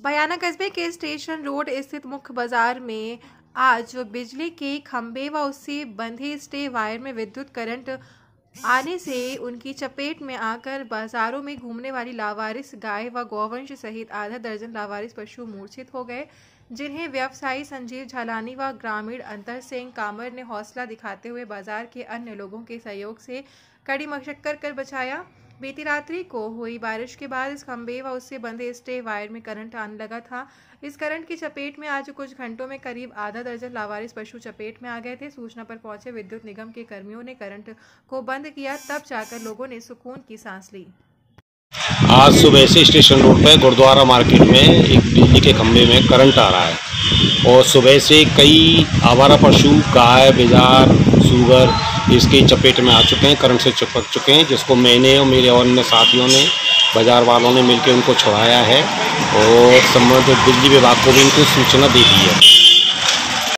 बयाना कस्बे के station road स्थित मुख्य बाजार में आज बिजली के खंभे व उससे बंधे स्टे वायर में विद्युत करंट आने से उनकी चपेट में आकर बाजारों में घूमने वाली लावारिस गाय व गौवंश सहित आधा दर्जन लावारिस पशु मूर्छित हो गए, जिन्हें व्यवसायी संजीव झालानी व ग्रामीण अंतर सिंह कामर ने हौसला दिखाते हुए बाजार के अन्य लोगों के सहयोग से कड़ी मशक्कत कर बचाया। बीती रात्रि को हुई बारिश के बाद इस खंभे व उससे बंधे स्टे वायर में करंट आने लगा था। इस करंट की चपेट में आज कुछ घंटों में करीब आधा दर्जन लावारिस पशु चपेट में आ गए थे। सूचना पर पहुंचे विद्युत निगम के कर्मियों ने करंट को बंद किया, तब जाकर लोगों ने सुकून की सांस ली। आज सुबह से स्टेशन रोड पर गुरुद्वारा मार्केट में एक बिजली के खंभे में करंट आ रहा है और सुबह से कई आवारा पशु गाय बिजार सूगर इसकी चपेट में आ चुके हैं, करंट से चिपक चुके हैं, जिसको मैंने और मेरे और अन्य साथियों ने बाजार वालों ने मिलकर उनको छुड़ाया है और संबंधित बिजली विभाग को भी इनको सूचना दे दी है।